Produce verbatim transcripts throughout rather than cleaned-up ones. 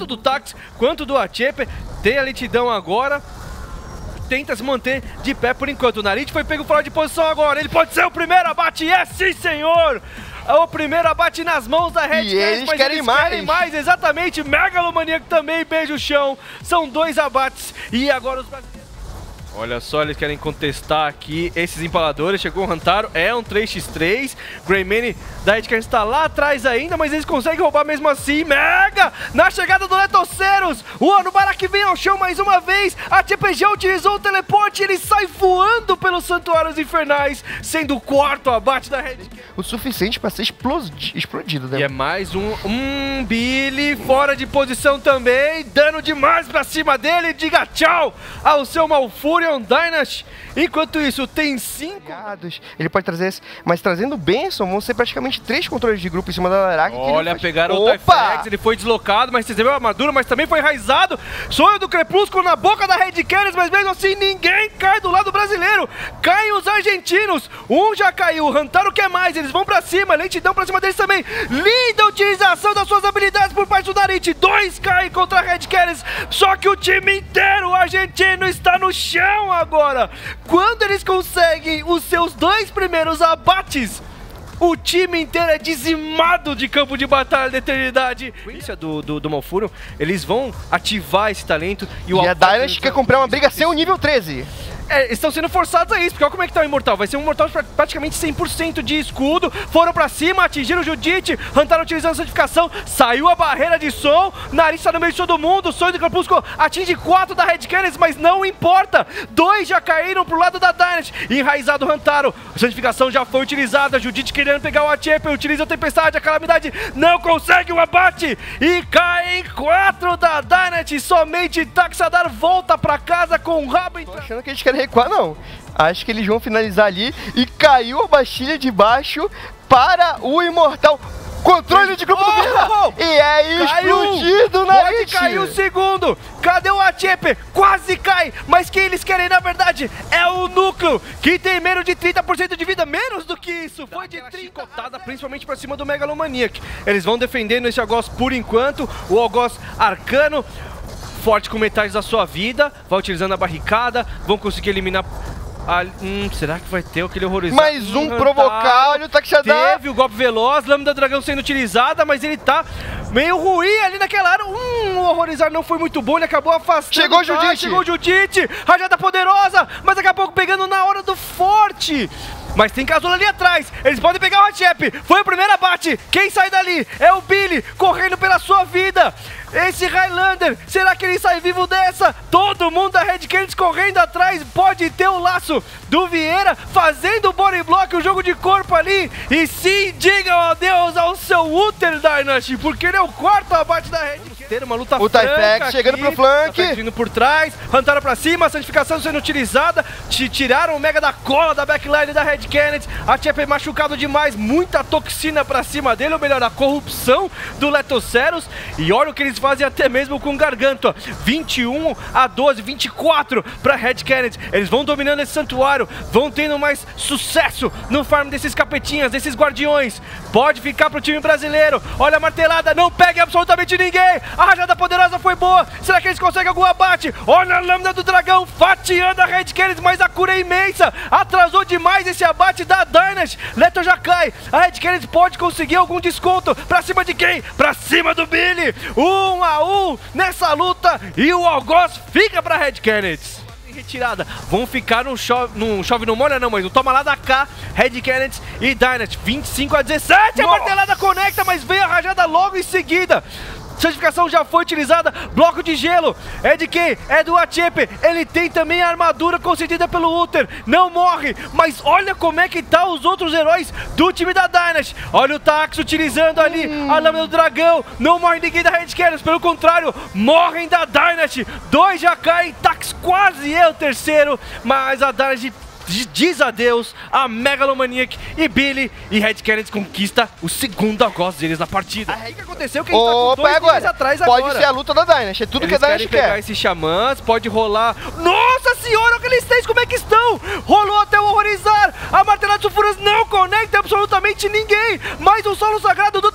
tanto do Tax quanto do Achepe. Tem a lentidão agora. Tenta se manter de pé por enquanto. O Narit foi pego fora de posição agora. Ele pode ser o primeiro abate. É sim, senhor! O primeiro abate nas mãos da Red E eles mas querem eles mais. querem mais. Exatamente. Megalomaníaco também beija o chão. São dois abates. E agora os brasileiros... Olha só, eles querem contestar aqui esses empaladores. Chegou o Hantaro, é um três contra três. Greymane da Red Canids está lá atrás ainda, mas eles conseguem roubar mesmo assim. Mega! Na chegada do Letoceros, o Anubarak vem ao chão mais uma vez. A T P G utilizou o teleporte, ele sai voando pelos Santuários Infernais, sendo o quarto abate da Red Canids. O suficiente para ser explodido, né? E é mais um, um Billy fora de posição também. Dano demais pra cima dele. Diga tchau ao seu Malfurion Dynasty. Enquanto isso, tem cinco... Ele pode trazer esse, mas trazendo o Benson, vão ser praticamente três controles de grupo em cima da Larak. Olha, faz... pegaram o Typhex, ele foi deslocado, mas recebeu a armadura, mas também foi enraizado. Sonho do Crepúsculo na boca da Red Canids, mas mesmo assim ninguém cai do lado brasileiro. Caem os argentinos, um já caiu, o Hantaro quer mais, eles vão pra cima, lentidão pra cima deles também. Linda utilização das suas habilidades por parte do Narit. Dois caem contra a Red Canids, só que o time inteiro argentino está no chão agora. Quando eles conseguem os seus dois primeiros abates, o time inteiro é dizimado de campo de batalha da eternidade. Isso do, do, do Malfurion, eles vão ativar esse talento. E, o e a Dynasty quer comprar uma briga sem o nível treze. É, estão sendo forçados a isso, porque olha como é que tá o Imortal. Vai ser um Imortal de praticamente cem por cento de escudo. Foram pra cima, atingiram o Judite. Hantaro utilizando a santificação. Saiu a barreira de som. Nariz tá no meio de todo mundo. O Sonho do Crepúsculo atinge quatro da Red Canids, mas não importa. Dois já caíram pro lado da Dynasty. Enraizado o Hantaro. A santificação já foi utilizada. Judite querendo pegar o Achepe. Utiliza a Tempestade. A Calamidade não consegue o abate. E caem quatro da Dynasty. Somente Taxadar volta pra casa com o rabo em... Tô achando que eles querem recuar, não. Acho que eles vão finalizar ali e caiu a Bastilha de baixo para o Imortal. Controle de grupo oh, do Vira. Oh, oh. E é explodido na Pode cair o segundo. Cadê o Achepe? Quase cai. Mas quem eles querem, na verdade, é o núcleo, que tem menos de trinta por cento de vida. Menos do que isso. Foi de trinta, principalmente pra cima do Megalomaniac. Eles vão defendendo esse Algoz por enquanto. O Algoz arcano, forte com metade da sua vida, vai utilizando a barricada, vão conseguir eliminar... A... Hum, será que vai ter aquele horrorizado? Mais um hum, provocar, olha o Taxadar. Teve o golpe veloz, Lâmina do Dragão sendo utilizada, mas ele tá meio ruim ali naquela área. Hum, o horrorizar não foi muito bom, ele acabou afastando. Chegou o Judite. Chegou o Judite, rajada poderosa, mas daqui a pouco pegando na hora do forte. Mas tem Casulo ali atrás, eles podem pegar o Achepe. Foi o primeiro abate, quem sai dali é o Billy, correndo pela sua vida. Esse Highlander, será que ele sai vivo dessa? Todo mundo da Red Canids correndo atrás, pode ter o laço do Vieira, fazendo o body block, o jogo de corpo ali. E sim, digam adeus ao seu Uther Dynasty, porque ele é o quarto abate da Red Canids. Ter uma luta o Typhex chegando pro flank. Vindo por trás, Hantaro pra cima, a santificação sendo utilizada. Tiraram o Mega da cola da backline da Red Canids. A Achepe machucado demais, muita toxina pra cima dele, ou melhor, a corrupção do Letoceros. E olha o que eles fazem até mesmo com o Gargantua. vinte e um a doze, vinte e quatro pra Red Canids. Eles vão dominando esse santuário, vão tendo mais sucesso no farm desses capetinhas, desses guardiões. Pode ficar pro time brasileiro. Olha a martelada, não pegue absolutamente ninguém. A rajada poderosa foi boa. Será que eles conseguem algum abate? Olha a Lâmina do Dragão fatiando a Red Canids, mas a cura é imensa. Atrasou demais esse abate da Dynasty. Leto já cai. A Red Canids pode conseguir algum desconto. Pra cima de quem? Pra cima do Billy. Um a um nessa luta. E o Algoz fica pra Red Canids. Retirada, vão ficar no chove, no chove não molha não, mas o toma lá da cá, Red Canids e Dynasty, vinte e cinco a dezessete, a martelada conecta, mas vem a rajada logo em seguida. Santificação já foi utilizada, bloco de gelo, é de quem? É do Achepe, ele tem também a armadura concedida pelo Uther, não morre, mas olha como é que tá os outros heróis do time da Dynasty. Olha o Tax utilizando ali hum. a Lâmina do Dragão, não morre ninguém da Red Canids, pelo contrário, morrem da Dynasty, dois já caem, Tax quase é o terceiro, mas a Dynasty diz adeus a Megalomaniac e Billy, e Red Canids conquista o segundo Algoz deles na partida. Aí que aconteceu que a gente Opa, tá com dois agora. dias atrás pode agora. ser a luta da Dynasty, é tudo eles que a Dynasty quer. pegar quer. esses xamãs, pode rolar... Nossa senhora, aqueles três como é que estão? Rolou até o horrorizar, a martelada de sulfuras não conecta absolutamente ninguém, mais um solo sagrado do Typhex,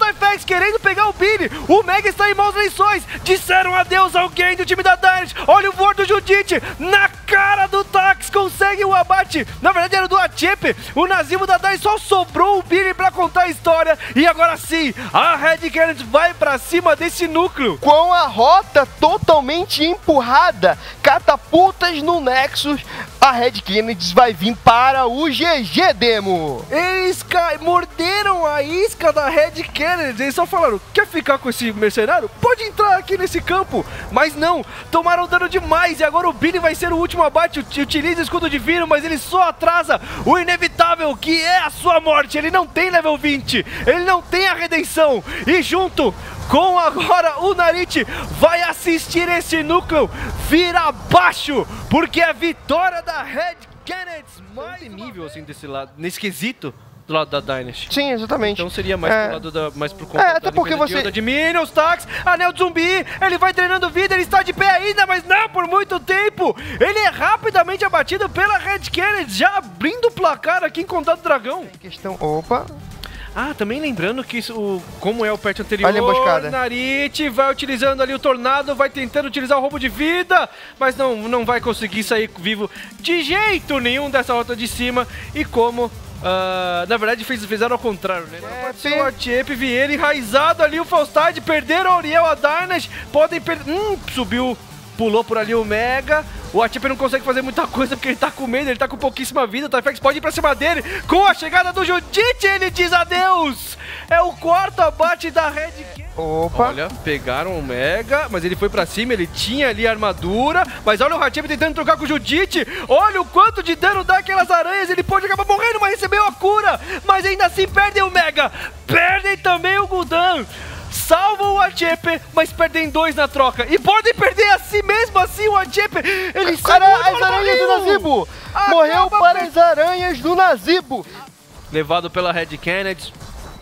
querendo pegar o Billy. O Mega está em maus lençóis. Disseram adeus ao alguém do time da Dynasty. Olha o voar do Judite na cara do Tax. Consegue o abate. Na verdade era do Achep. O Nazimo da Dynasty só sobrou o Billy pra contar a história. E agora sim, a Red Canids vai pra cima desse núcleo. Com a rota totalmente empurrada, catapultas no Nexus, a Red Canids vai vir para o G G, Demo. Eles morderam a isca da Red Canids. Eles só falaram, quer ficar com esse mercenário? Pode entrar aqui nesse campo. Mas não, tomaram dano demais. E agora o Billy vai ser o último abate. Utiliza o escudo divino, mas ele só atrasa o inevitável, que é a sua morte. Ele não tem level vinte, ele não tem a redenção. E junto com agora o Narit vai assistir esse núcleo vir abaixo, porque é a vitória da Red Canids mais temível assim desse lado, nesse quesito do lado da Dynasty. Sim, exatamente. Então seria mais é. pro lado da, mais pro conta é, até da porque você de, de Minions, Tax, anel de zumbi, ele vai treinando vida, ele está de pé ainda, mas não por muito tempo. Ele é rapidamente abatido pela Red Canids, já abrindo o placar aqui em Contato Dragão. Questão, opa. Ah, também lembrando que isso, o, como é o patch anterior, olha a emboscada. Narit vai utilizando ali o tornado, vai tentando utilizar o roubo de vida, mas não, não vai conseguir sair vivo de jeito nenhum dessa rota de cima. E como, uh, na verdade, fez, fizeram ao contrário, né? É, o Achep, Vieira enraizado ali, o Faustad, perderam a Auriel, a Dynasty, podem perder... Hum, subiu, pulou por ali o Mega. O Achep não consegue fazer muita coisa porque ele tá com medo, ele tá com pouquíssima vida. O Typhex pode ir pra cima dele. Com a chegada do Judite, ele diz adeus. É o quarto abate da Red Canids. Opa. Olha, pegaram o Mega, mas ele foi pra cima, ele tinha ali a armadura. Mas olha o Achep tentando trocar com o Judite. Olha o quanto de dano dá aquelas aranhas. Ele pode acabar morrendo, mas recebeu a cura. Mas ainda assim perdem o Mega. Perdem também o Gul'dan. Salvam o Achep, mas perdem dois na troca. E podem perder assim mesmo assim o Achep. Ele Cara, as aranhas do Nazeebo. Morreu para as aranhas do Nazeebo. Levado pela Red Canids.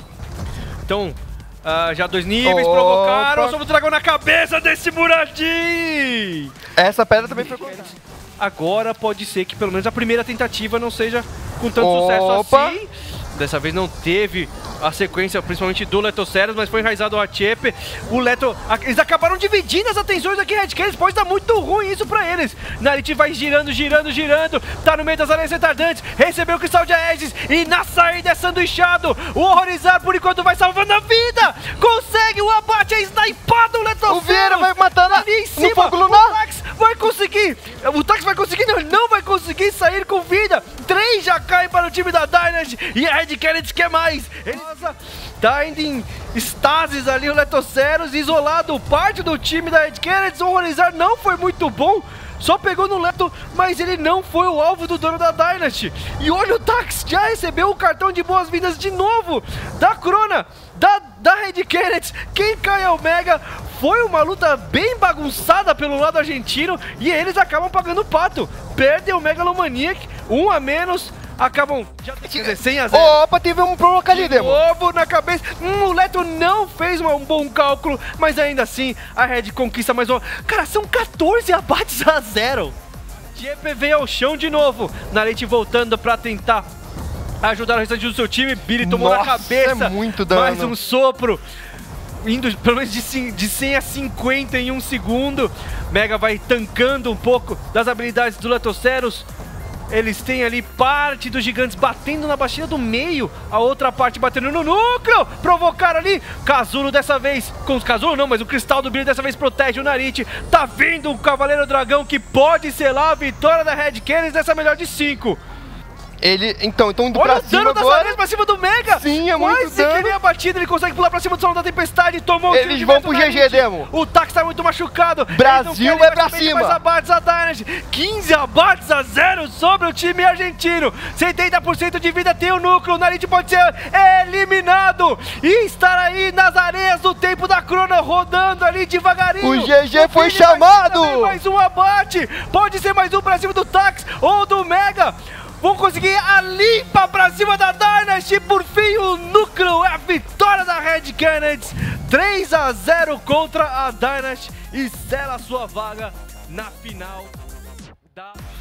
Então, uh, já dois níveis oh, provocaram. Opa. Sobre o dragão na cabeça desse Muradin. Essa pedra também foi colocada. Agora pode ser que pelo menos a primeira tentativa não seja com tanto Opa. sucesso assim. Dessa vez não teve a sequência, principalmente do Letoceros, mas foi enraizado o Achep. O Leto... Eles acabaram dividindo as atenções aqui, Red Canids. Pode dar muito ruim isso pra eles. Narit vai girando, girando, girando. Tá no meio das aranhas retardantes. Recebeu o Cristal de Aegis. E na saída é sanduichado. O Horrorizar, por enquanto, vai salvando a vida. Consegue o abate. É snipado o Letoceros. O Vieira vai matando ali em cima. No fogo lunar. O Tax vai conseguir. O Tax vai conseguir. Não, ele não vai conseguir sair com vida. Três já caem para o time da Dynasty. E a Red Canids quer mais. Ele tá indo em estases ali o Letoceros, isolado. Parte do time da Red Canids. O Horrorizar não foi muito bom. Só pegou no Leto, mas ele não foi o alvo do dono da Dynasty. E olha, o Tax já recebeu o cartão de boas-vindas de novo da Crona, da, da Red Canids. Quem cai é o Mega. Foi uma luta bem bagunçada pelo lado argentino e eles acabam pagando o pato. Perdem o Megalomaniac, um a menos. Acabam já dizer, cem a zero. Opa, teve um provoca ali, Demo. Ovo na cabeça. Hum, o Leto não fez uma, um bom cálculo, mas ainda assim a Red conquista mais uma. Cara, são quatorze abates a zero. G P veio ao chão de novo. Narit voltando pra tentar ajudar o restante do seu time. Billy tomou Nossa, na cabeça. É muito dano. Mais um sopro. Indo pelo menos de, de cem a cinquenta em um segundo. Mega vai tancando um pouco das habilidades do Letoceros. Eles têm ali parte dos gigantes batendo na baixinha do meio, a outra parte batendo no núcleo. Provocaram ali. Casulo dessa vez, com os Casulo não, mas o cristal do brilho dessa vez protege o Narit. Tá vindo o Cavaleiro Dragão que pode selar a vitória da Red Canids nessa melhor de cinco. Ele, então, então indo Olha pra o cima dano das agora. aranhas pra cima do Mega. Sim, é muito Quase dano. que ele é abatido, ele consegue pular pra cima do Salão da Tempestade. Tomou Eles vão pro G G, Demo. O Tax tá muito machucado. Brasil vai pra cima. Mais abates a Dynasty. quinze abates a zero sobre o time argentino. setenta por cento de vida tem o núcleo. O Narit pode ser eliminado e estar aí nas areias do tempo da Crona, rodando ali devagarinho. O G G o foi Billy chamado. Vai mais um abate. Pode ser mais um pra cima do Tax ou do Mega. Vão conseguir a limpa pra cima da Dynasty. Por fim, o núcleo é a vitória da Red Canids. três a zero contra a Dynasty e sela sua vaga na final da...